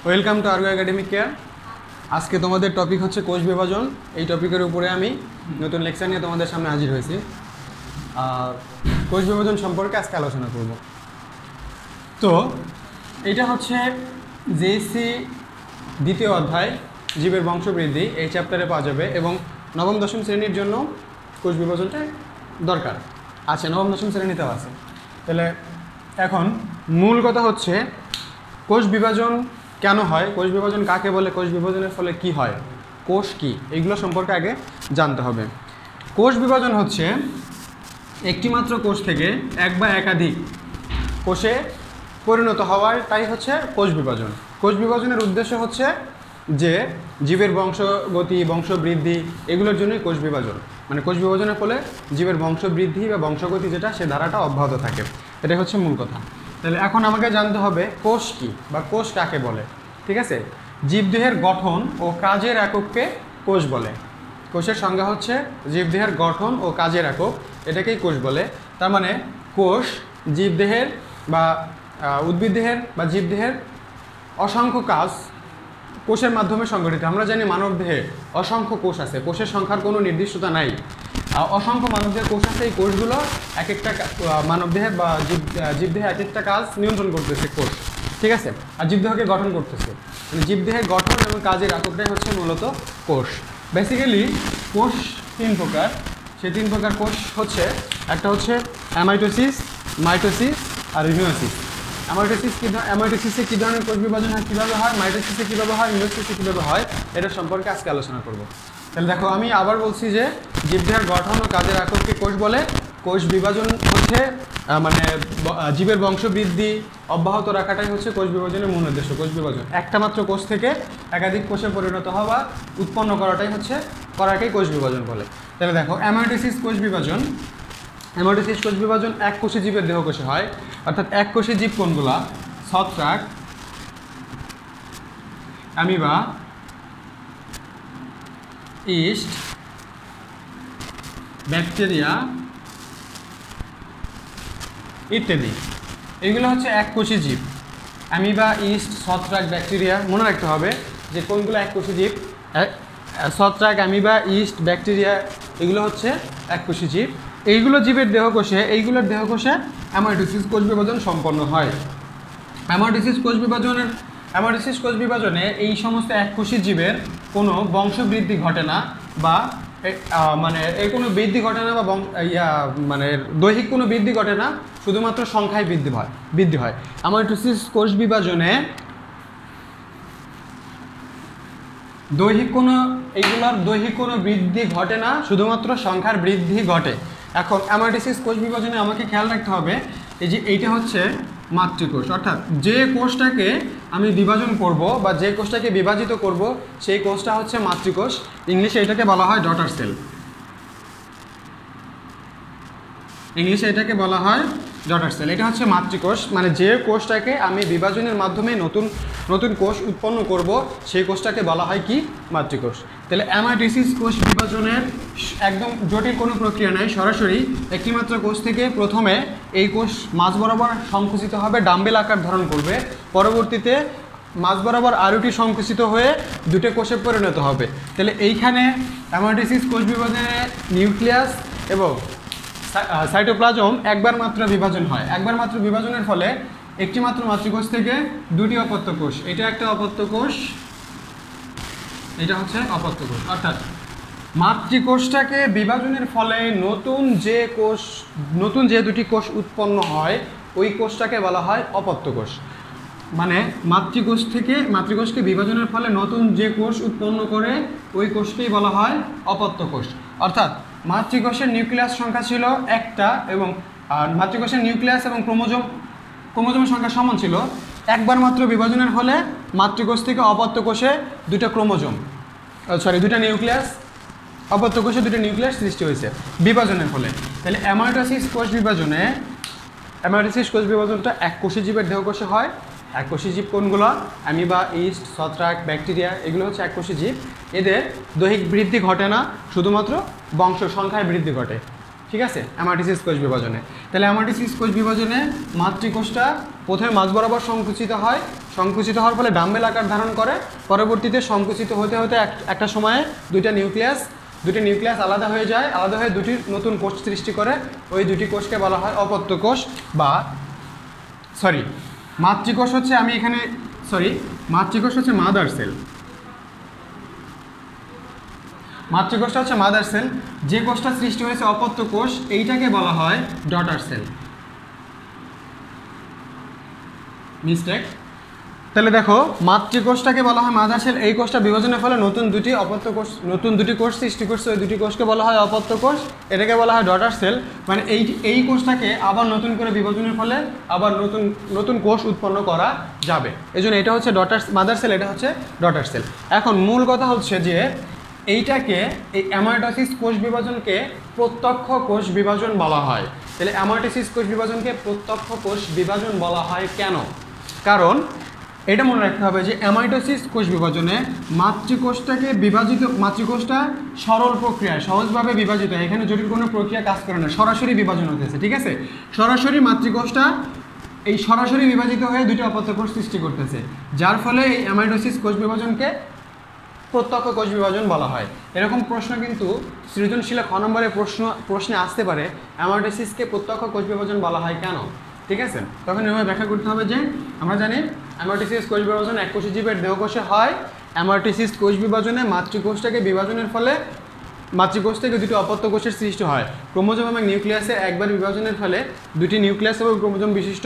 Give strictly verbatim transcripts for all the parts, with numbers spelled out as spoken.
Welcome to Argo academic care. আজকে তোমাদের topic হচ্ছে কোষ বিভাজন। এই টপিকের উপরে আমি নতুন লেকচার নিয়ে তোমাদের সামনে হাজির হয়েছি। কোষ বিভাজন সম্পর্কে আজকে আলোচনা করব। তো এটা হচ্ছে জেএসসি দ্বিতীয় অধ্যায় জীবের বংশবৃদ্ধি, এই চ্যাপ্টারে পাওয়া যাবে এবং নবম দশম শ্রেণীর জন্য কোষ বিভাজনটা দরকার আছে, নবম দশম শ্রেণীতেও আছে। তাহলে এখন মূল কথা হচ্ছে কোষ বিভাজন কেন হয়, কোষ বিভাজন কাকে বলে, কোষ বিভাজনের ফলে কি হয়, কোষ কি, এইগুলো সম্পর্কে আগে জানতে হবে। কোষ বিভাজন হচ্ছে একটিমাত্র কোষ থেকে এক বা একাধিক কোষে পরিণত হওয়ার, তাই হচ্ছে কোষ বিভাজন। কোষ বিভাজনের উদ্দেশ্য হচ্ছে যে জীবের বংশগতি, বংশবৃদ্ধি এগুলোর জন্যই কোষ বিভাজন, মানে কোষ বিভাজনের ফলে জীবের বংশবৃদ্ধি বা বংশগতি যেটা, সে ধারাটা অব্যাহত থাকে। এটাই হচ্ছে মূল কথা। তাহলে এখন আমাকে জানতে হবে কোষ কি বা কোষ কাকে বলে। ঠিক আছে, জীবদেহের গঠন ও কাজের একককে কোষ বলে। কোষের সংজ্ঞা হচ্ছে জীবদেহের গঠন ও কাজের একক, এটাকেই কোষ বলে। তার মানে কোষ জীবদেহের বা উদ্ভিদদেহের বা জীবদেহের অসংখ্য কাজ কোষের মাধ্যমে সংগঠিত। আমরা জানি মানবদেহে অসংখ্য কোষ আছে, কোষের সংখ্যার কোনো নির্দিষ্টতা নাই। অসংখ্য মানবদেহের কোষ আছে, এই কোষগুলো এক একটা মানবদেহের বা জীব জীবদেহে এক একটা কাজ নিয়ন্ত্রণ করতেছে কোষ। ঠিক আছে, আর জীবদেহকে গঠন করতেছে, মানে জীবদেহের গঠন এবং কাজের এককটাই হচ্ছে মূলত কোষ। বেসিক্যালি কোষ তিন প্রকার। সেই তিন প্রকার কোষ হচ্ছে, একটা হচ্ছে অ্যামাইটোসিস, মাইটোসিস আর মিয়োসিস। অ্যামাইটোসিস কী অ্যামাইটোসিসে কী ধরনের কোষ বিভাজন হয়, কীভাবে হয়, মাইটোসিসে কীভাবে হয়, মিয়োসিসে কীভাবে হয়, এটা সম্পর্কে আজকে আলোচনা করব। তাহলে দেখো, আমি আবার বলছি যে জীবদেহের গঠন ও কাজের একককে কোষ বলে। কোষ বিভাজন হচ্ছে মানে জীবের বংশবৃদ্ধি অব্যাহত রাখাটাই হচ্ছে কোষ বিভাজনের মূল উদ্দেশ্য। কোষ বিভাজন একটা মাত্র কোষ থেকে একাধিক কোষে পরিণত হওয়া, উৎপন্ন করাটাই হচ্ছে করাকেই কোষ বিভাজন বলে। তাহলে দেখো, অ্যামাইটোসিস কোষ বিভাজন অ্যামাইটোসিস কোষ বিভাজন এক কোষী জীবের দেহকোষে হয়। অর্থাৎ এক কোষী জীব কোনগুলা? ছত্রাক, অ্যামিবা, ইস্ট, ব্যাকটেরিয়া ইত্যাদি। এগুলো হচ্ছে এক কোষী জীব। অ্যামিবা, ইস্ট, ছত্রাক, ব্যাকটেরিয়া, মনে রাখতে হবে যে কোনগুলো এক কোষী জীব। ছত্রাক, অ্যামিবা, ইস্ট, ব্যাকটেরিয়া এগুলো হচ্ছে এক কোষী জীব। এইগুলো জীবের দেহকোষে, এইগুলোর দেহকোষে অ্যামাইটোসিস কোষ বিভাজন সম্পন্ন হয়। অ্যামাইটোসিস কোষ বিভাজনের অ্যামাইটোসিস কোষ বিভাজনে এই সমস্ত এককোষী জীবের কোনো বংশবৃদ্ধি ঘটে না, বা মানে এর কোনো বৃদ্ধি ঘটে না, বা ইয়া মানে দৈহিক কোনো বৃদ্ধি ঘটে না, শুধুমাত্র সংখ্যায় বৃদ্ধি হয় বৃদ্ধি হয় অ্যামাইটোসিস কোষ বিভাজনে দৈহিক কোনো এইগুলোর দৈহিক কোনো বৃদ্ধি ঘটে না, শুধুমাত্র সংখ্যার বৃদ্ধি ঘটে। এখন অ্যামাইটোসিস কোষ বিভাজনে আমাকে খেয়াল রাখতে হবে এই যে এইটা হচ্ছে মাতৃকোষ, অর্থাৎ যে কোষটাকে আমি বিভাজন করব বা যে কোষটাকে বিভাজিত করব সেই কোষটা হচ্ছে মাতৃকোষ। ইংলিশে এটাকে বলা হয় ডটার সেল। ইংলিশে এটাকে বলা হয় ডটার সেল। এটা হচ্ছে মাতৃকোষ, মানে যে কোষটাকে আমি বিভাজনের মাধ্যমে নতুন নতুন কোষ উৎপন্ন করব সেই কোষটাকে বলা হয় কি? মাতৃকোষ। তাহলে অ্যামাইটোসিস কোষ বিভাজনের একদম জটিল কোনো প্রক্রিয়া নেই, সরাসরি একটিমাত্র কোষ থেকে প্রথমে এই কোষ মাঝ বরাবর সংকুচিত হবে, ডাম্বেল আকার ধারণ করবে, পরবর্তীতে মাঝ বরাবর আরোটি সংকুচিত হয়ে দুটো কোষে পরিণত হবে। তাহলে এইখানে অ্যামাইটোসিস কোষ বিভাজনে নিউক্লিয়াস এবং সাইটোপ্লাজম একবার মাত্র বিভাজন হয়। একবার মাত্র বিভাজনের ফলে একটি মাত্র মাতৃকোষ থেকে দুটি অপত্য কোষ, এটা একটা অপত্য কোষ, এটা হচ্ছে অপত্য কোষ। অর্থাৎ মাতৃকোষটাকে বিভাজনের ফলে নতুন যে কোষ নতুন যে দুটি কোষ উৎপন্ন হয় ওই কোষটাকে বলা হয় অপত্য কোষ। মানে মাতৃকোষ থেকে মাতৃকোষকে বিভাজনের ফলে নতুন যে কোষ উৎপন্ন করে ওই কোষকেই বলা হয় অপত্য কোষ। অর্থাৎ মাতৃকোষের নিউক্লিয়াস সংখ্যা ছিল একটা, এবং মাতৃকোষের নিউক্লিয়াস এবং ক্রোমোজোম ক্রোমোজোমের সংখ্যা সমান ছিল। একবার মাত্র বিভাজনের ফলে মাতৃকোষ থেকে অপত্য কোষে দুটো ক্রোমোজোম সরি দুটো নিউক্লিয়াস অপত্য কোষে দুটো নিউক্লিয়াস সৃষ্টি হয়েছে বিভাজনের ফলে। তাহলে অ্যামাইটোসিস কোষ বিভাজনে অ্যামাইটোসিস কোষ বিভাজনটা এক কোষী জীবের দেহকোষে হয়। এক কোষী জীব কোনগুলো? অ্যামিবা, ইস্ট, ছত্রাক, ব্যাকটেরিয়া এগুলো হচ্ছে এক কোষী জীব। এদের দৈহিক বৃদ্ধি ঘটে না, শুধুমাত্র বংশ সংখ্যায় বৃদ্ধি ঘটে। ঠিক আছে, অ্যামাইটোসিস কোষ বিভাজনে। তাহলে অ্যামাইটোসিস কোষ বিভাজনে মাতৃকোষটা প্রথমে মাঝ বরাবর সংকুচিত হয়, সংকুচিত হওয়ার ফলে ডাম্বেল আকার ধারণ করে, পরবর্তীতে সংকুচিত হতে হতে একটা সময়ে দুইটা নিউক্লিয়াস দুটি নিউক্লিয়াস আলাদা হয়ে যায়, আলাদা হয়ে দুটি নতুন কোষ সৃষ্টি করে। ওই দুটি কোষকে বলা হয় অপত্য কোষ বা সরি মাতৃকোষ হচ্ছে আমি এখানে সরি মাতৃকোষ হচ্ছে মাদার সেল। মাতৃকোষটা হচ্ছে মাদার সেল, যে কোষটা সৃষ্টি হয়েছে অপত্য কোষ এইটাকে বলা হয় ডটার সেল। মিস্টেক। তাহলে দেখো মাতৃকোষটাকে বলা হয় মাদার সেল, এই কোষটা বিভাজনের ফলে নতুন দুটি অপত্য কোষ নতুন দুটি কোষ সৃষ্টি করছে, ওই দুটি কোষকে বলা হয় অপত্য কোষ, এটাকে বলা হয় ডটার সেল। মানে এই এই কোষটাকে আবার নতুন করে বিভাজনের ফলে আবার নতুন নতুন কোষ উৎপন্ন করা যাবে, এই জন্য এটা হচ্ছে ডটার মাদার সেল, এটা হচ্ছে ডটার সেল। এখন মূল কথা হচ্ছে যে এইটাকে এই অ্যামাইটোসিস কোষ বিভাজনকে প্রত্যক্ষ কোষ বিভাজন বলা হয়। তাহলে অ্যামাইটোসিস কোষ বিভাজনকে প্রত্যক্ষ কোষ বিভাজন বলা হয় কেন? কারণ এটা মনে রাখতে হবে যে অ্যামাইটোসিস কোষ বিভাজনে মাতৃকোষটাকে বিভাজিত মাতৃকোষটা সরল প্রক্রিয়ায় সহজভাবে বিভাজিত হয়, এখানে জটিল কোনো প্রক্রিয়া কাজ করে না, সরাসরি বিভাজন হতেছে। ঠিক আছে, সরাসরি মাতৃকোষটা এই সরাসরি বিভাজিত হয়ে দুটি অপত্য কোষ সৃষ্টি করতেছে, যার ফলে এই অ্যামাইটোসিস কোষ বিভাজনকে প্রত্যক্ষ কোষ বিভাজন বলা হয়। এরকম প্রশ্ন কিন্তু সৃজনশীলে খ নম্বরের প্রশ্ন প্রশ্নে আসতে পারে, অ্যামাইটোসিসকে প্রত্যক্ষ কোষ বিভাজন বলা হয় কেন? ঠিক আছে, তখন এভাবে ব্যাখ্যা করতে হবে যে আমরা জানি অ্যামাইটোসিস কোষ বিভাজন এককোষী জীবের দেহকোষে হয়। অ্যামাইটোসিস কোষ বিভাজনে মাতৃকোষটাকে বিভাজনের ফলে মাতৃকোষ থেকে দুটি অপত্য কোষের সৃষ্টি হয়। ক্রোমোজোম এবং নিউক্লিয়াসের একবার বিভাজনের ফলে দুটি নিউক্লিয়াস এবং ক্রোমোজোম বিশিষ্ট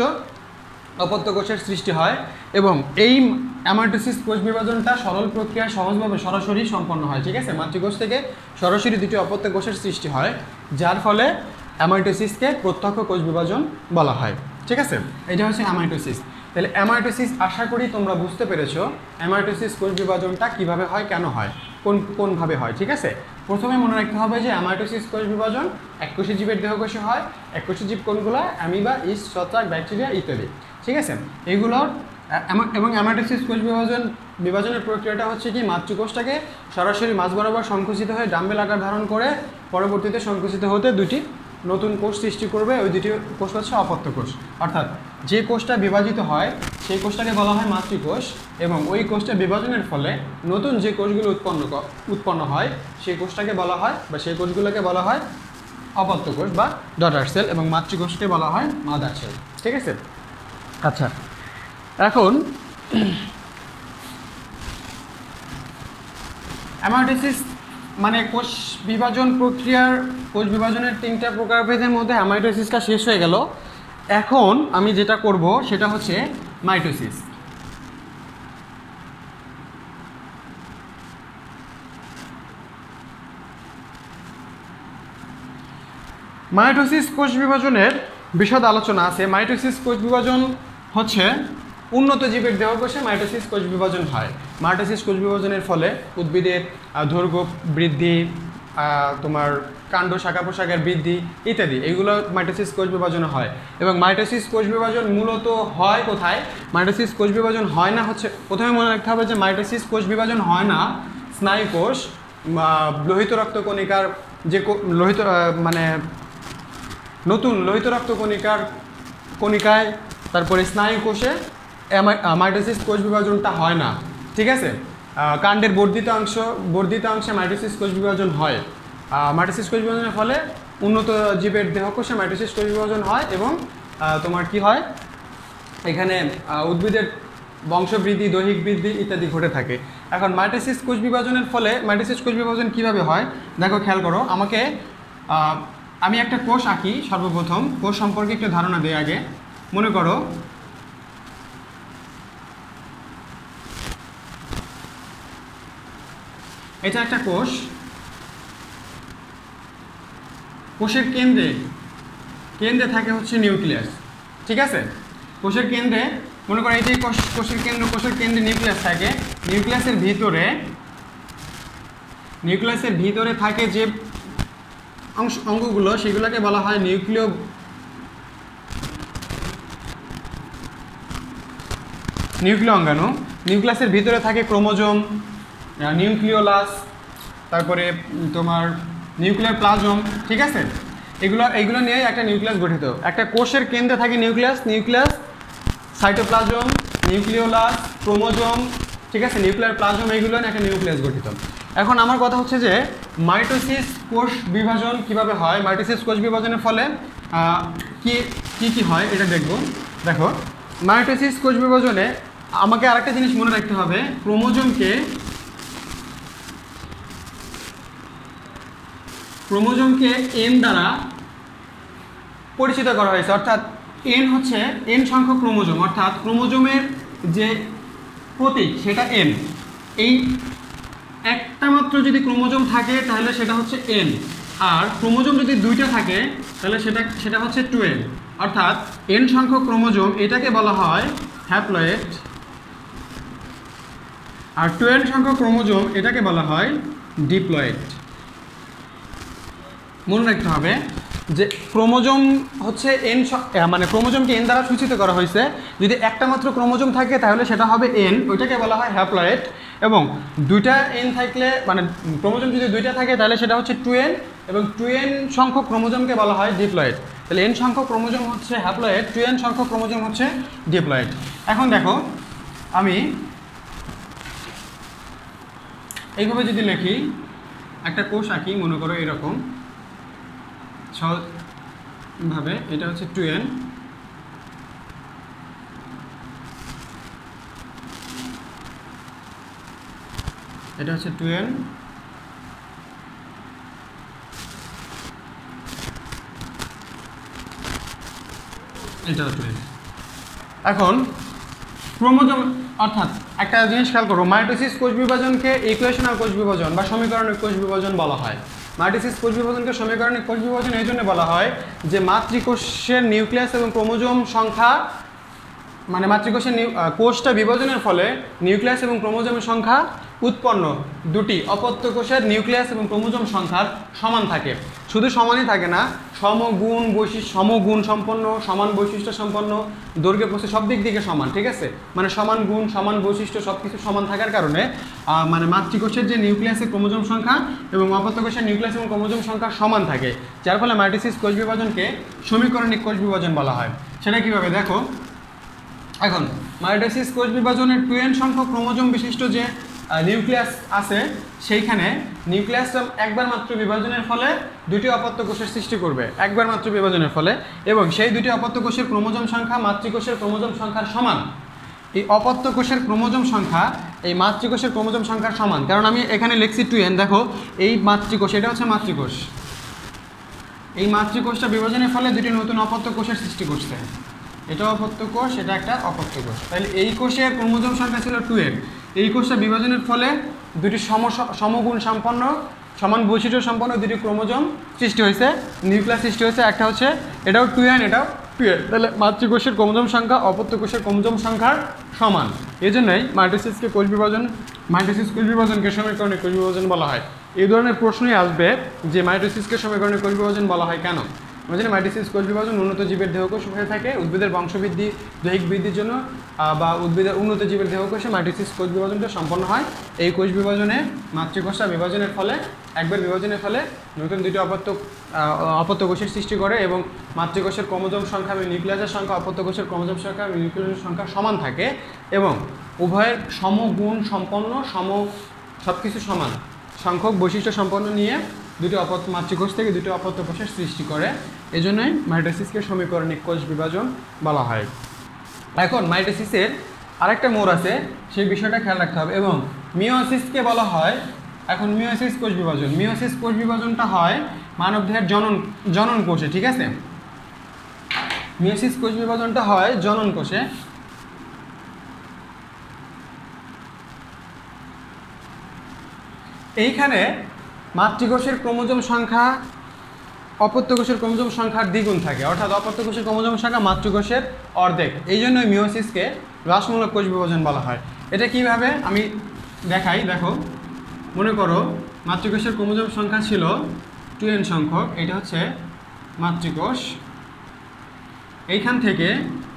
অপত্য কোষের সৃষ্টি হয় এবং এই অ্যামাইটোসিস কোষ বিভাজনটা সরল প্রক্রিয়া সহজভাবে সরাসরি সম্পন্ন হয়। ঠিক আছে, মাতৃকোষ থেকে সরাসরি দুটি অপত্য কোষের সৃষ্টি হয়, যার ফলে অ্যামাইটোসিসকে প্রত্যক্ষ কোষ বিভাজন বলা হয়। ঠিক আছে, এটা হচ্ছে অ্যামাইটোসিস। তাহলে অ্যামাইটোসিস আশা করি তোমরা বুঝতে পেরেছো অ্যামাইটোসিস কোষ বিভাজনটা কিভাবে হয়, কেন হয়, কোন কোনভাবে হয়। ঠিক আছে, প্রথমে মনে রাখতে হবে যে অ্যামাইটোসিস কোষ বিভাজন এককোষী জীবের দেহকোষে হয়। এককোষী জীব কোনগুলো? অ্যামিবা, ইস্ট, ছত্রাক, ব্যাকটেরিয়া ইত্যাদি। ঠিক আছে, এইগুলোর এবং অ্যামাইটোসিস কোষ বিভাজন বিভাজনের প্রক্রিয়াটা হচ্ছে কি মাতৃকোষটাকে সরাসরি মাঝ বরাবর সংকুচিত হয়ে ডাম্বেল আকার ধারণ করে পরবর্তীতে সংকুচিত হতে দুটি নতুন কোষ সৃষ্টি করবে, ওই দুটি কোষ হচ্ছে অপত্য কোষ। অর্থাৎ যে কোষটা বিভাজিত হয় সেই কোষটাকে বলা হয় মাতৃকোষ এবং ওই কোষটা বিভাজনের ফলে নতুন যে কোষগুলো উৎপন্ন উৎপন্ন হয় সেই কোষটাকে বলা হয় বা সেই কোষগুলোকে বলা হয় অপত্য কোষ বা ডটার সেল এবং মাতৃকোষকে বলা হয় মাদার সেল। ঠিক আছে, আচ্ছা এখন অ্যামাইটোসিস মানে কোষ বিভাজন প্রক্রিয়ার কোষ বিভাজনের তিনটা প্রকারভেদের মধ্যে অ্যামাইটোসিসটা শেষ হয়ে গেল। এখন আমি যেটা করব সেটা হচ্ছে মাইটোসিস। মাইটোসিস কোষ বিভাজনের বিশদ আলোচনা আছে। মাইটোসিস কোষ বিভাজন হচ্ছে উন্নত জীবের দেহকোষে মাইটোসিস কোষ বিভাজন হয়। মাইটোসিস কোষ বিভাজনের ফলে উদ্ভিদের দৈর্ঘ্য বৃদ্ধি, তোমার কাণ্ড শাখা পোশাকের বৃদ্ধি ইত্যাদি এগুলো মাইটোসিস কোষ বিভাজনে হয়। এবং মাইটোসিস কোষ বিভাজন মূলত হয় কোথায়? মাইটোসিস কোষ বিভাজন হয় না হচ্ছে, প্রথমে মনে রাখতে হবে যে মাইটোসিস কোষ বিভাজন হয় না স্নায়ুকোষ বা লোহিত রক্তকণিকার যে লোহিত মানে নতুন লোহিত রক্তকণিকার কণিকায় তারপরে স্নায়ুকোষে মাইটোসিস কোষ বিভাজনটা হয় না। ঠিক আছে, কাণ্ডের বর্ধিত অংশ বর্ধিত অংশে মাইটোসিস কোষ বিভাজন হয়। মাইটোসিস কোষ বিভাজনের ফলে উন্নত জীবের দেহকোষে মাইটোসিস কোষ বিভাজন হয় এবং তোমার কি হয় এখানে উদ্ভিদের বংশবৃদ্ধি, দৈহিক বৃদ্ধি ইত্যাদি ঘটে থাকে। এখন মাইটোসিস কোষ বিভাজনের ফলে মাইটোসিস কোষ বিভাজন কিভাবে হয় দেখো, খেয়াল করো। আমাকে আমি একটা কোষ আঁকি, সর্বপ্রথম কোষ সম্পর্কে একটু ধারণা দেই আগে। মনে করো এটা একটা কোষ, কোষের কেন্দ্রে কেন্দ্রে থাকে হচ্ছে নিউক্লিয়াস। ঠিক আছে, কোষের কেন্দ্রে মনে করো এটাই কোষ কোষের কেন্দ্র, কোষের কেন্দ্রে নিউক্লিয়াস থাকে। নিউক্লিয়াসের ভিতরে নিউক্লিয়াসের ভিতরে থাকে যে অংশ অঙ্গগুলো সেগুলোকে বলা হয় নিউক্লিয় নিউক্লিয় অঙ্গাণু। নিউক্লিয়াসের ভিতরে থাকে ক্রোমোজোম, নিউক্লিওলাস, তারপরে তোমার নিউক্লিয়ার প্লাজম। ঠিক আছে, এগুলো এইগুলো নিয়ে একটা নিউক্লিয়াস গঠিত। একটা কোষের কেন্দ্রে থাকে nucleus, nucleus, cytoplasm, nucleolus, chromosome, ঠিক আছে, নিউক্লিয়ার প্লাজম, এইগুলো নিয়ে একটা নিউক্লিয়াস গঠিত। এখন আমার কথা হচ্ছে যে মাইটোসিস কোষ বিভাজন কিভাবে হয়, মাইটোসিস কোষ বিভাজনের ফলে কি কি কি হয় এটা দেখব। দেখো, মাইটোসিস কোষ বিভাজনে আমাকে আরেকটা জিনিস মনে রাখতে হবে, ক্রোমোজোমকে ক্রোমোজোমকে এন দ্বারা পরিচিত করা হয়েছে, অর্থাৎ এন হচ্ছে এন সংখ্যক ক্রোমোজোম, অর্থাৎ ক্রোমোজোমের যে প্রতীক সেটা এন। এই একটা মাত্র যদি ক্রোমোজোম থাকে তাহলে সেটা হচ্ছে এন, আর ক্রোমোজোম যদি দুইটা থাকে তাহলে সেটা সেটা হচ্ছে টু এন, অর্থাৎ এন সংখ্যক ক্রোমোজোম এটাকে বলা হয় হ্যাপ্লয়েড, আর টু এন সংখ্যক ক্রোমোজোম এটাকে বলা হয় ডিপ্লয়েড। মনে রাখতে হবে যে ক্রোমোজোম হচ্ছে এন, মানে ক্রোমোজোমকে এন দ্বারা সূচিত করা হয়েছে। যদি একটা মাত্র ক্রোমোজোম থাকে তাহলে সেটা হবে এন, ওইটাকে বলা হয় হ্যাপ্লয়েড, এবং দুইটা এন থাকলে মানে ক্রোমোজোম যদি দুইটা থাকে তাহলে সেটা হচ্ছে টু এন, এবং টু এন সংখ্যক ক্রোমোজোমকে বলা হয় ডিপ্লয়েড। তাহলে এন সংখ্যক ক্রোমোজোম হচ্ছে হ্যাপ্লয়েড, টু এন সংখ্যক ক্রোমোজোম হচ্ছে ডিপ্লয়েড। এখন দেখো, আমি এইভাবে যদি লিখি, একটা কোষ আঁকি, মনে করো এরকম সহজভাবে, এটা হচ্ছে টু এন, এটা হচ্ছে টু এন, এটা টু এন। এখন ক্রোমোজোম, অর্থাৎ একটা জিনিস খেয়াল করো, মাইটোসিস কোষ বিভাজনকে ইকুয়েশনাল কোষ বিভাজন বা সমীকরণিক কোষ বিভাজন বলা হয়। মাইটোসিস কোষ বিভাজনকে সমীকরণিক কোষ বিভাজন এই জন্য বলা হয় যে মাতৃকোষের নিউক্লিয়াস এবং ক্রোমোজোম সংখ্যা, মানে মাতৃকোষের কোষটা বিভাজনের ফলে নিউক্লিয়াস এবং ক্রোমোজোমের সংখ্যা উৎপন্ন দুটি অপত্য কোষের নিউক্লিয়াস এবং ক্রোমোজোম সংখ্যার সমান থাকে। শুধু সমানই থাকে না, সমগুণ বৈশিষ্ট্য, সমগুণ সম্পন্ন, সমান বৈশিষ্ট্য সম্পন্ন, দৈর্ঘ্য প্রস্থ সব দিক থেকে সমান, ঠিক আছে, মানে সমান গুণ, সমান বৈশিষ্ট্য সব কিছু সমান থাকার কারণে মানে মাতৃকোষের যে নিউক্লিয়াসের ক্রোমোজোম সংখ্যা এবং অপত্য কোষের নিউক্লিয়াস এবং ক্রোমোজোম সংখ্যা সমান থাকে, যার ফলে মাইটোসিস কোষ বিভাজনকে সমীকরণিক কোষ বিভাজন বলা হয়। সেটা কীভাবে দেখো, এখন মাইটোসিস কোষ বিভাজনের টু এন সংখ্যক ক্রোমোজোম বিশিষ্ট যে নিউক্লিয়াস আছে, সেইখানে নিউক্লিয়াসটা একবার মাত্র বিভাজনের ফলে দুটি অপত্য কোষের সৃষ্টি করবে, একবার মাত্র বিভাজনের ফলে, এবং সেই দুটি অপত্য কোষের ক্রোমোজোম সংখ্যা মাতৃকোষের ক্রোমোজোম সংখ্যার সমান। এই অপত্য কোষের ক্রোমোজোম সংখ্যা এই মাতৃকোষের ক্রোমোজোম সংখ্যার সমান, কারণ আমি এখানে লিখছি টু এন। দেখো, এই মাতৃকোষ, এটা হচ্ছে মাতৃকোষ, এই মাতৃকোষটা বিভাজনের ফলে দুটি নতুন অপত্য কোষের সৃষ্টি করছে, এটা অপত্য কোষ, এটা একটা অপত্য কোষ। তাহলে এই কোষের ক্রোমোজোম সংখ্যা ছিল টু এন, এই কোষটা বিভাজনের ফলে দুটি সম সমগুণ সম্পন্ন, সমান বৈশিষ্ট্য সম্পন্ন দুটি ক্রোমোজোম সৃষ্টি হয়েছে, নিউক্লিয়াস সৃষ্টি হয়েছে, একটা হচ্ছে এটাও টু এন, এটাও টু এন। তাহলে মাতৃকোষের ক্রোমোজোম সংখ্যা অপত্য কোষের ক্রোমোজোম সংখ্যার সমান। এই জন্যই মাইটোসিসকে কোষ বিভাজন, মাইটোসিস কোষ বিভাজনকে সমীকরণিক কোষ বিভাজন বলা হয়। এই ধরনের প্রশ্নই আসবে যে মাইটোসিসকে সমীকরণিক কোষ বিভাজন বলা হয় কেন। আমরা জানি মাইটোসিস কোষ বিভাজন উন্নত জীবের দেহকোষ হয়ে থাকে, উদ্ভিদের বংশবৃদ্ধি, দৈহিক বৃদ্ধির জন্য বা উদ্ভিদের উন্নত জীবের দেহকোষে মাইটোসিস কোষ বিভাজনটা সম্পন্ন হয়। এই কোষ বিভাজনে মাতৃকোষটা বিভাজনের ফলে, একবার বিভাজনের ফলে নতুন দুটি অপত্য অপত্য কোষের সৃষ্টি করে, এবং মাতৃকোষের ক্রোমোজোম সংখ্যা এবং নিউক্লিয়াসের সংখ্যা অপত্য কোষের ক্রোমোজোম সংখ্যা এবং নিউক্লিয়াসের সংখ্যা সমান থাকে, এবং উভয়ের সমগুণ সম্পন্ন, সম সব কিছু সমান সংখ্যক বৈশিষ্ট্য সম্পন্ন নিয়ে দুটি অপত্য মাতৃকোষ থেকে দুটি অপত্য কোষের সৃষ্টি করে। এই জন্যই মাইটোসিসকে সমীকরণিক কোষ বিভাজন বলা হয়। এখন মাইটোসিসের আরেকটা মোড় আছে, সেই বিষয়টা খেয়াল রাখতে হবে। এবং মিওসিসকে বলা হয়, এখন মিওসিস কোষ বিভাজন, মিওসিস কোষ বিভাজনটা হয় মানবদেহের জনন জনন কোষে, ঠিক আছে, মিওসিস কোষ বিভাজনটা হয় জনন কোষে। এইখানে মাতৃকোষের ক্রোমোজোম সংখ্যা অপত্য কোষের ক্রোমোজোম সংখ্যার দ্বিগুণ থাকে, অর্থাৎ অপত্য কোষের ক্রোমোজোম সংখ্যা মাতৃকোষের অর্ধেক। এই জন্যই মিওসিসকে হ্রাসমূলক কোষ বিভাজন বলা হয়। এটা কিভাবে আমি দেখাই, দেখো, মনে করো মাতৃকোষের ক্রোমোজোম সংখ্যা ছিল টু এন সংখ্যক, এটা হচ্ছে মাতৃকোষ, এইখান থেকে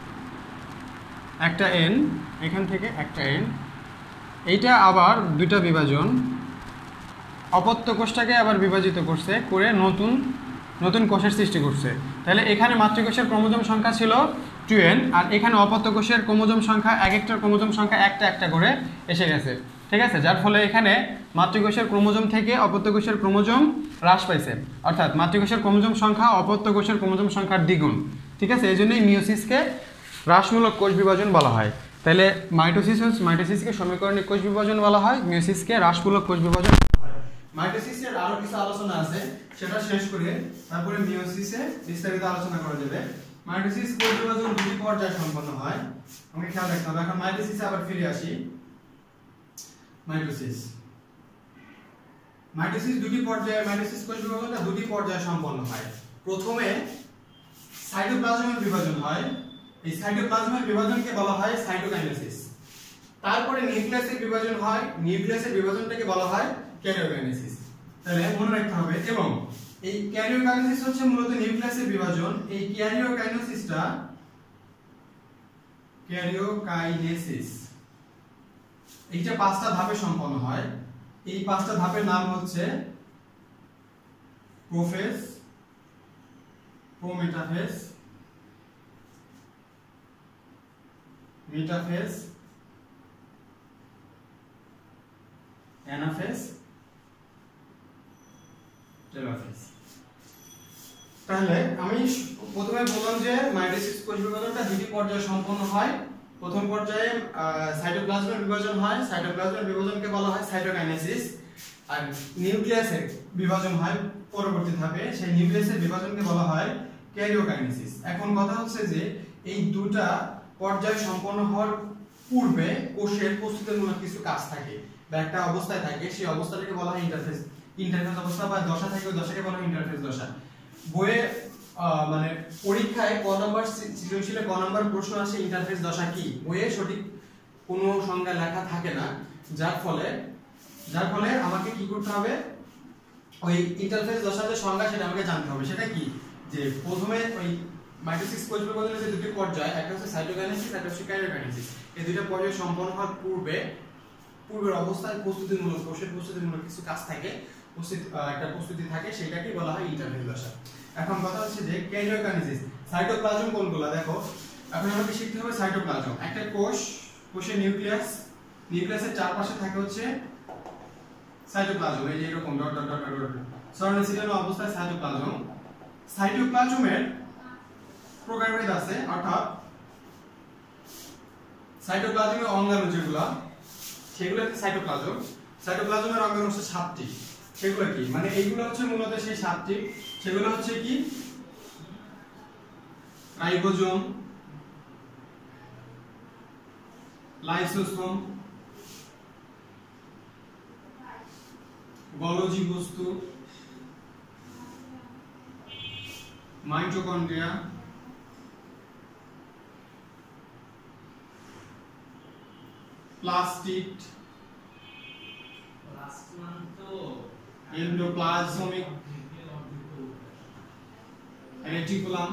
একটা এন, এখান থেকে একটা এন, এইটা আবার দুইটা বিভাজন, অপত্য কোষটাকে আবার বিভাজিত করছে, করে নতুন নতুন কোষের সৃষ্টি করছে। তাহলে এখানে মাতৃকোষের ক্রোমোজোম সংখ্যা ছিল টু এন, আর এখানে অপত্য কোষের ক্রোমোজোম সংখ্যা এক একটার ক্রোমোজোম সংখ্যা একটা একটা করে এসে গেছে, ঠিক আছে। যার ফলে এখানে মাতৃকোষের ক্রোমোজোম থেকে অপত্য কোষের ক্রোমোজোম হ্রাস পাইছে, অর্থাৎ মাতৃকোষের ক্রোমোজোম সংখ্যা অপত্য কোষের ক্রোমোজোম সংখ্যার দ্বিগুণ, ঠিক আছে। এই জন্যই মিওসিসকে হ্রাসমূলক কোষ বিভাজন বলা হয়। তাহলে মাইটোসিস মাইটোসিসকে সমীকরণিক কোষ বিভাজন বলা হয়, মিওসিসকে হ্রাসমূলক কোষ বিভাজন। মাইটোসিসের আরো কিছু আলোচনা আছে, সেটা শেষ করে তারপরে মিওসিসে বিস্তারিত আলোচনা করা যাবে। মাইটোসিস কোষ বিভাজন দুটি পর্যায়ে সম্পন্ন হয়, আমাকে খেয়াল রাখতে হবে। এখন মাইটোসিসে আবার ফিরে আসি। মাইটোসিস মাইটোসিস দুটি পর্যায়ে মাইটোসিস কোষ বিভাজনটা দুটি পর্যায়ে সম্পন্ন হয়। প্রথমে সাইটোপ্লাজমের বিভাজন হয়, এই সাইটোপ্লাজমের বিভাজনকে বলা হয় সাইটোকাইনেসিস। তারপরে নিউক্লিয়াসের বিভাজন হয়, নিউক্লিয়াসের বিভাজনটাকে বলা হয় ক্যারিওকাইনেসিস। তাহলে মনে রাখতে হবে। এবং এই ক্যারিওকাইনেসিস হচ্ছে মূলত নিউক্লিয়াসের বিভাজন। এই ক্যারিওকাইনেসিসটা ক্যারিওকাইনেসিস এইটা পাঁচটা ধাপে সম্পন্ন হয়। এই পাঁচটা ধাপের নাম হচ্ছে prophase, prometaphase, metaphase, anaphase, telophase. তাহলে আমি প্রথমে বললাম যে মাইটোসিস কোষ বিভাজনটা দুটি পর্যায়ে সম্পন্ন হয়। প্রথম পর্যায়ে সাইটোপ্লাজমের বিভাজন হয়, সাইটোপ্লাজমের বিভাজনকে বলা হয় সাইটোকাইনেসিস। আর নিউক্লিয়াসের বিভাজন হয় পরবর্তী ধাপে, সেই নিউক্লিয়াসের বিভাজনকে বলা হয় ক্যারিওকাইনেসিস। এখন কথা হচ্ছে যে এই দুটা পর্যায় সম্পন্ন হওয়ার পূর্বে কোষের প্রস্তুতিমূলক কিছু কাজ থাকে বা একটা অবস্থায় থাকে, সেই অবস্থাটাকে বলা হয় ইন্টারফেজ। ইন্টারফেজ অবস্থা বা দশা থাকে, ওই দশাকে বলা হয় ইন্টারফেজ দশা। বইয়ে মানে পরীক্ষায় ক নাম্বার সৃজনশীলে ক নাম্বার প্রশ্ন আসে ইন্টারফেজ দশা কি, বইয়ে সঠিক কোনো সংজ্ঞা লেখা থাকে না। যার ফলে যার ফলে আমাকে কি করতে হবে, ওই ইন্টারফেজ দশার যে সংজ্ঞা সেটা আমাকে জানতে হবে। সেটা কি, যে প্রথমে ওই মাইটোসিস কোষ বিভাজনের যে দুটি পর্যায়, একটা হচ্ছে সাইটোকাইনেসিস, একটা হচ্ছে ক্যারিওকাইনেসিস, এই দুইটা পর্যায় সম্পন্ন হওয়ার পূর্বে পূর্বের অবস্থায় প্রস্তুতিমূলক কোষের প্রস্তুতিমূলক কিছু কাজ থাকে, একটা প্রস্তুতি থাকে, সেটাকে বলা হয় ইন্টারফেজ দশা। এখন কথা হচ্ছে যে ক্যারিওকাইনেসিস, সাইটোপ্লাজম কোনগুলো দেখো। এখন আমাকে শিখতে হবে সাইটোপ্লাজম। একটা কোষ, কোষের নিউক্লিয়াস, নিউক্লিয়াসের চারপাশে থাকে হচ্ছে সাইটোপ্লাজম, এই যে এরকম ডট ডট ডট ডট সরানো ছিলানো অবস্থায় সাইটোপ্লাজম। সাইটোপ্লাজমের প্রকারভেদ আছে, অর্থাৎ সাইটোপ্লাজমের অঙ্গাণু যেগুলো, সেগুলো হচ্ছে সাইটোপ্লাজম। সাইটোপ্লাজমের অঙ্গাণু হচ্ছে সাতটি। সেগুলো কি, মানে এইগুলো হচ্ছে মূলত সেই সাতটি। সেগুলো হচ্ছে কি, রাইবোজোম, লাইসোসোম, গলজি বস্তু, মাইটোকন্ড্রিয়া, প্লাস্টিড, এন্ডোপ্লাজমিক রেটিকুলাম,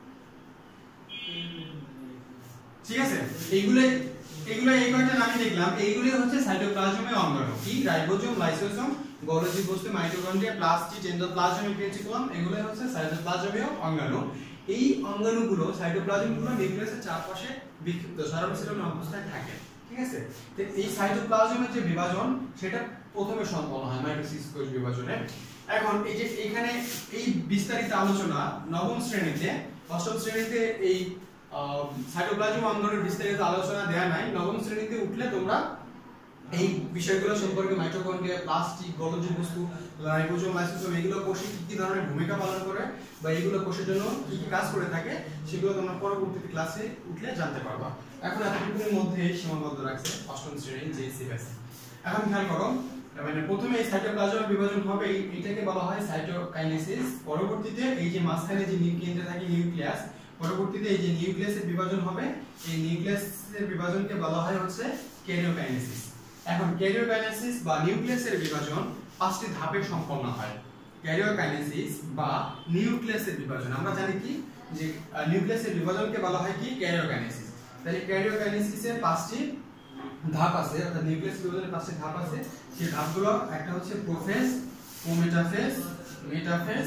ঠিক আছে। এইগুলো এইগুলো এই কয়টা নামই দেখলাম, এইগুলো হচ্ছে সাইটোপ্লাজমের অঙ্গাণু। কি, রাইবোজোম, লাইসোসোম, গলজি বস্তু, মাইটোকন্ড্রিয়া, প্লাস্টিড, এন্ডোপ্লাজমিক রেটিকুলাম, এগুলো হচ্ছে সাইটোপ্লাজমের অঙ্গাণু। এই অঙ্গাণুগুলো, সাইটোপ্লাজমগুলো নিউক্লিয়াসের চারপাশে বিক্ষিপ্ত সারাংশিত অবস্থায় থাকে, ঠিক আছে। তো এই সাইটোপ্লাজমের যে বিভাজন, সেটা প্রথমে সম্পন্ন হয় মাইটোসিস কোষ বিভাজনে। এখন এই যে এখানে এই বিস্তারিত আলোচনা নবম শ্রেণীতে, অষ্টম শ্রেণীতে এই সাইটোপ্লাজম অঙ্গাণুর বিস্তারিত আলোচনা দেয়া নাই। নবম শ্রেণীতে উঠলে তোমরা এই বিষয়গুলো সম্পর্কে, মাইটোকন্ড্রিয়া, প্লাস্টিড, গলজি বস্তু, রাইবোজোম, লাইসোসোম, এগুলো কোষে কি কি ধরনের ভূমিকা পালন করে বা এগুলো কোষের জন্য কি কি কাজ করে থাকে, সেগুলো তোমরা পরবর্তী ক্লাসে উঠলে জানতে পারবা। এখন এতটুকুর মধ্যে সীমাবদ্ধ রাখছে অষ্টম শ্রেণীর যে সিলেবাস। এখন খেয়াল করো, মানে প্রথমে এই সাইটোপ্লাজমের বিভাজন হবে, এইটাকে বলা হয় সাইটোকাইনেসিস। পরবর্তীতে এই যে মাঝখানে যে কেন্দ্রে থাকে নিউক্লিয়াস, পরবর্তীতে এই যে নিউক্লিয়াসের বিভাজন হবে, এই নিউক্লিয়াসের বিভাজনকে বলা হয় হচ্ছে ক্যারিওকাইনেসিস। এখন ক্যারিওকাইনেসিস বা নিউক্লিয়াসের বিভাজন পাঁচটি ধাপে সম্পন্ন হয়। ক্যারিওকাইনেসিস বা নিউক্লিয়াসের বিভাজন, আমরা জানি কি যে নিউক্লিয়াসের বিভাজনকে বলা হয় কি, ক্যারিওকাইনেসিস। তাহলে ক্যারিওকাইনেসিসের পাঁচটি ধাপ আছে, অর্থাৎ নিউক্লিয়াস বিভাজনের পাঁচটি ধাপ আছে। সেই ধাপগুলো একটা হচ্ছে prophase, prometaphase, metaphase,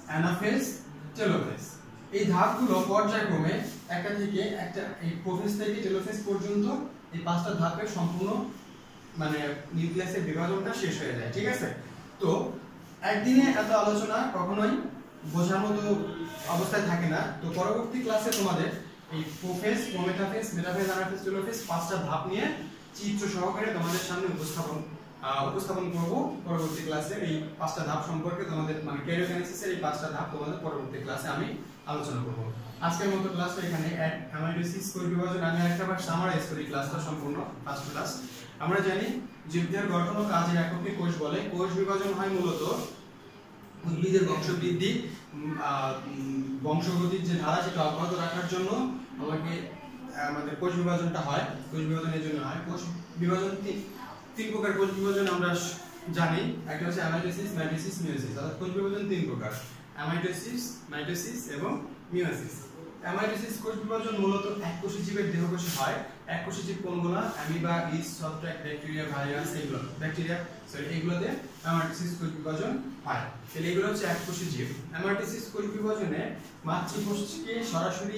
anaphase, telophase. এই ধাপগুলো পর্যায়ক্রমে একটা থেকে একটা এই প্রোফেজ থেকে টেলোফেজ পর্যন্ত এই পাঁচটা ধাপের সম্পূর্ণ মানে নিউক্লিয়াসের বিভাজনটা শেষ হয়ে যায়, ঠিক আছে? তো একদিনে এত আলোচনা কখনোই বোঝার মতো অবস্থায় থাকে না। তো পরবর্তী ক্লাসে তোমাদের এই prophase, prometaphase, metaphase, anaphase, telophase পাঁচটা ধাপ নিয়ে চিত্র সহকারে তোমাদের সামনে উপস্থাপন উপস্থাপন করব পরবর্তী ক্লাসে। এই পাঁচটা ধাপ সম্পর্কে তোমাদের মানে ক্যারিওকাইনেসিসের এই পাঁচটা ধাপ তোমাদের পরবর্তী ক্লাসে আমি আলোচনা করব। আজকের মতো ক্লাসটা এখানে অ্যামাইলোসিস কোষ বিভাজন আমি একবার সামারাইজ করি ক্লাসটা সম্পূর্ণ ফার্স্ট ক্লাস। আমরা জানি জীবদেহের গঠন ও কাজের এককে কোষ বলে। কোষ বিভাজন হয় মূলত উদ্ভিদের বংশবৃদ্ধি, বংশগতির যে ধারা সেটা অব্যাহত রাখার জন্য আমাকে আমাদের কোষ বিভাজনটা হয়। কোষ বিভাজনের জন্য হয়। কোষ বিভাজন তিন প্রকার কোষ বিভাজন আমরা জানি। একটা হচ্ছে অ্যামাইটোসিস, মাইটোসিস, মিয়োসিস। অর্থাৎ কোষ বিভাজন তিন প্রকার: অ্যামাইটোসিস, মাইটোসিস এবং মিয়োসিস। অ্যামাইটোসিস কোষ বিভাজন মূলত এককোষী জীবের দেহকোষে হয়। এককোষী জীব কোনগুলো? অ্যামিবা, ইস্ট, ছত্রাক, ব্যাকটেরিয়া, ভাইরাস, এগুলো ব্যাকটেরিয়া সরি এগুলোতে অ্যামাইটোসিস কোষ বিভাজন হয়। তাহলে এগুলো হচ্ছে এককোষী জীব। অ্যামাইটোসিস কোষ বিভাজনে মাতৃকোষকে সরাসরি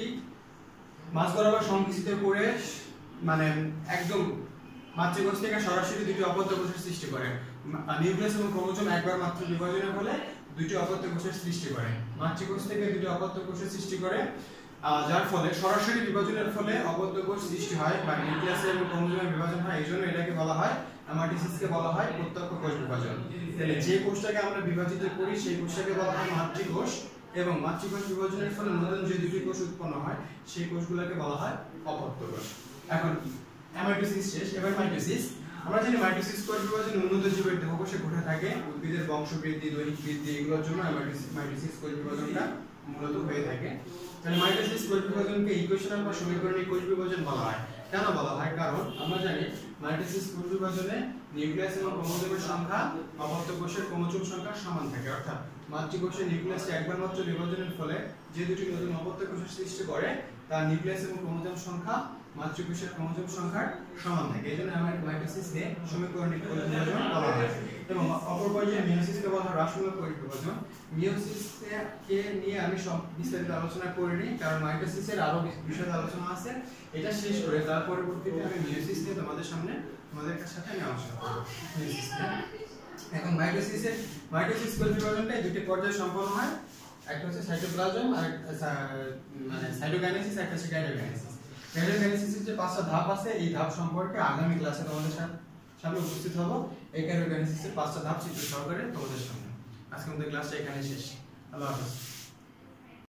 মাঝ বরাবর সংকুচিত করে মানে একদম মাতৃকোষ থেকে সরাসরি দুটি অপত্য কোষের সৃষ্টি করে। নিউক্লিয়াস এবং ক্রোমোজোম একবার মাত্র বিভাজনের ফলে দুটি অপত্য কোষের সৃষ্টি করে। মাতৃকোষ থেকে দুটি অপত্য কোষের সৃষ্টি করে, যার ফলে সরাসরি বিভাজনের ফলে অপত্য কোষ সৃষ্টি হয় বা নিউক্লিয়াস এবং ক্রোমোজোমের বিভাজন হয়। এইজন্য এটাকে বলা হয় অ্যামাইটোসিসকে বলা হয় প্রত্যক্ষ কোষ বিভাজন। তাহলে যে কোষটাকে আমরা বিভাজিত করি সেই কোষটাকে বলা হয় মাতৃকোষ, এবং মাতৃকোষ বিভাজনের ফলে নতুন যে দুটি কোষ উৎপন্ন হয় সেই কোষগুলোকে বলা হয় অপত্য কোষ। এখন অ্যামাইটোসিস শেষ, এবার মাইটোসিস। আমরা জানি মাইটোসিস কোষ বিভাজন উন্নত জীবের দেহকোষে ঘটে থাকে। উদ্ভিদের বংশবৃদ্ধি, দৈহিক বৃদ্ধি এগুলোর জন্য মাইটোসিস মাইটোসিস কোষ বিভাজনটা মূলত হয়ে থাকে। তাহলে মাইটোসিস কোষ বিভাজনকে ইকুয়েশনাল বা সমীকরণীয় কোষ বিভাজন বলা হয়। কেন বলা হয়? কারণ আমরা জানি মাইটোসিস কোষ বিভাজনে নিউক্লিয়াস এবং ক্রোমোজোমের সংখ্যা অপত্য কোষের ক্রোমোজোম সংখ্যার সমান থাকে। অর্থাৎ মাতৃকোষের নিউক্লিয়াসটি একবার মাত্র বিভাজনের ফলে যে দুটি নতুন অপত্য কোষের সৃষ্টি করে তার নিউক্লিয়াস এবং ক্রোমোজোম সংখ্যা মাতৃকোষের ক্রোমোজোম সংখ্যার সমান থাকে। এই জন্য আমরা মাইটোসিসকে সমীকরণিক কোষ বিভাজন বলা হয়। এবং অপর পর্যায়ে মিয়োসিসকে বলা হয় হ্রাসমূলক কোষ বিভাজন। মিয়োসিসকে নিয়ে আমি সব বিস্তারিত আলোচনা করিনি, কারণ মাইটোসিসের আরো বিশদ আলোচনা আছে। এটা শেষ করে তার পরবর্তীতে আমি মিয়োসিস নিয়ে তোমাদের সামনে তোমাদের সাথে আমি আলোচনা করব। মিয়োসিস এখন মাইটোসিসের মাইটোসিস কোষ বিভাজনটা দুটি পর্যায়ে সম্পন্ন হয়। একটা হচ্ছে সাইটোপ্লাজম আর মানে সাইটোকাইনেসিস, একটা হচ্ছে ক্যারিওকাইনেসিস। ক্যারিওকাইনেসিসের যে পাঁচটা ধাপ আছে এই ধাপ সম্পর্কে আগামী ক্লাসে তোমাদের সামনে উপস্থিত হব। এই ক্যারিওকাইনেসিসের পাঁচটা ধাপ চিত্র সহকারে তোমাদের সামনে। আজকে আমাদের ক্লাসটা এখানে শেষ। আল্লাহ হাফেজ।